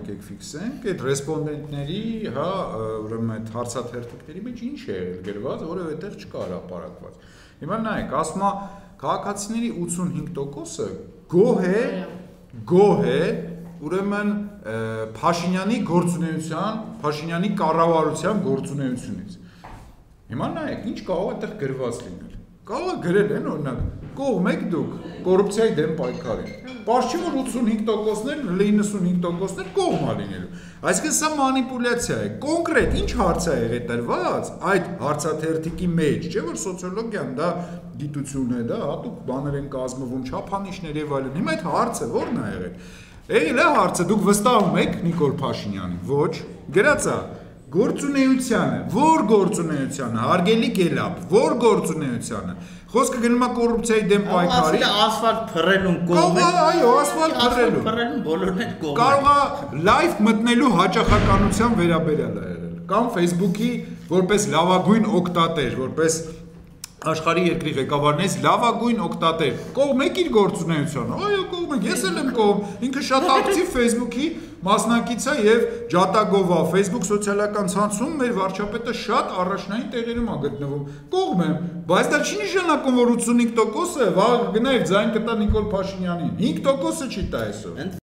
եկեք ֆիքսենք, այդ ռեսպոնդենտների, հա, ուրեմն այդ հարցաթերթիկների մեջ ինչ է եղել գրված, որևէ տեղ չկա հրապարակված։ Հիմա նայեք, ասում է քաղաքացիների 85%-ը գոհ է, ուրեմն Փաշինյանի գործունեության, Փաշինյանի կառավարության գործունեությունից։ Հիմա նայեք, ինչ կարող է այդտեղ գրված լինել։ Կարող է գրել են, օրինակ, կողմ եք դուք կոռուպցիայի դեմ պայքարին։ Պարզ չի որ 85%-ներ, 95%-ներ կողմ է լինելու։ Այսինքն սա մանիպուլյացիա է։ Կոնկրետ ինչ հարց է եղել տրված այդ հարցաթերթիկի մեջ, չէ՞ որ սոցիոլոգիան դա գիտություն է, դա հատուկ բաներ են կազմվում, չափանիշներ եւ այլն։ Հիմա այդ հարցը ո՞րն է եղել։ Եղել է հարցը, դուք վստահում եք Նիկոլ Փաշինյանին։ Ոչ, գրած է գործունեությանը, որ գործունեությանը, հարգելի Գելապ, որ գործունեությանը, խոսքը գնում է կոռուպցիայի դեմ պայքարի, ասֆալտ փռելուն կողմ է, այո, ասֆալտ փռելուն բոլորն այդ կողմ են։ Կարող է լայվ մտնելու հաճախականության վերաբերյալ է եղել, կամ Facebook-ի որպես լավագույն օգտատեր, որպես աշխարհի երկրի ղեկավարներից լավագույն օգտատեր, կողմ եք իր գործունեությանը, այո, կողմ եք, ես էլ եմ կողմ, ինքը շատ ակտիվ Facebook-ի մասնակից է եւ ջատագով է, Facebook սոցիալական ցանցում մեր վարչապետը շատ առաջնային տեղերում է գտնվում, կողմ եմ, բայց դա չի նշանակում, որ 85%-ը վաղ գնա եւ ձայն կտա Նիկոլ Փաշինյանին, 5%-ը չի տա այսօր։